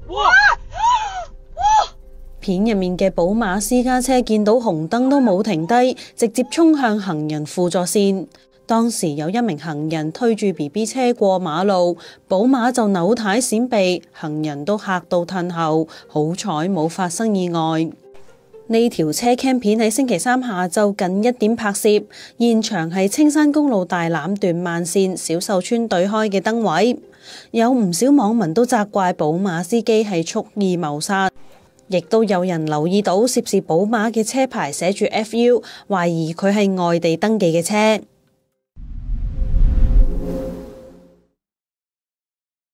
片入面嘅寶馬私家車見到紅燈都冇停低，直接衝向行人輔助線。當時有一名行人推住 BB 車過馬路，寶馬就扭軚閃避，行人都嚇到褪後，好彩冇發生意外。呢條車 Cam 片喺星期三下晝近1點拍攝，現場係青山公路大欖段慢線小秀村對開嘅燈位，有唔少網民都責怪寶馬司機係蓄意謀殺，亦都有人留意到涉事寶馬嘅車牌寫住 FU，懷疑佢係外地登記嘅車。